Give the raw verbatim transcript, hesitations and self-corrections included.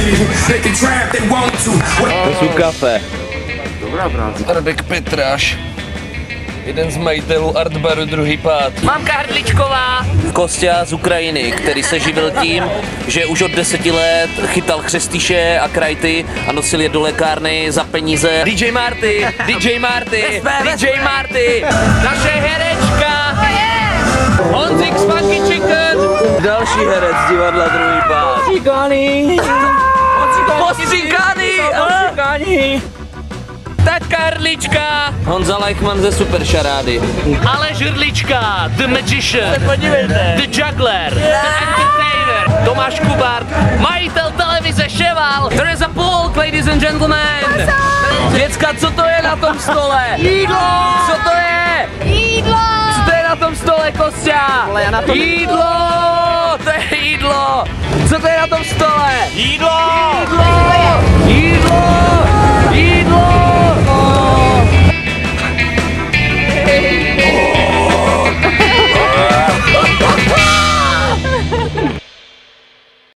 To jsou kafe. Dobrá práce. Radek Petráš. Jeden z majitelů Artbaru, druhý pád. Mamka Hrdličková. Kostia z Ukrajiny, který se živil tím, že už od deseti let chytal chřestýše a krajty a nosil je do lékárny za peníze. D J Marty, D J Marty, D J Marty, naše herečka. Honzik z Funky Chicken. Další herec z divadla druhý pád. Cigány. Postříkány. Cigány. Taťka Hrdlička. Honza Leichmann ze Super šarády. Aleš Hrdlička, The Magician. Podívejte. The Juggler, The Entertainer, Tomáš Kubart, majitel televize Ševal, Teresa Polk, ladies and gentlemen. Děcka, co to je na tom stole? Jídlo! Co to je? Jídlo! Co to je na tom stole, Kostia? Jídlo! To je jídlo! Co to je na tom stole? Jídlo!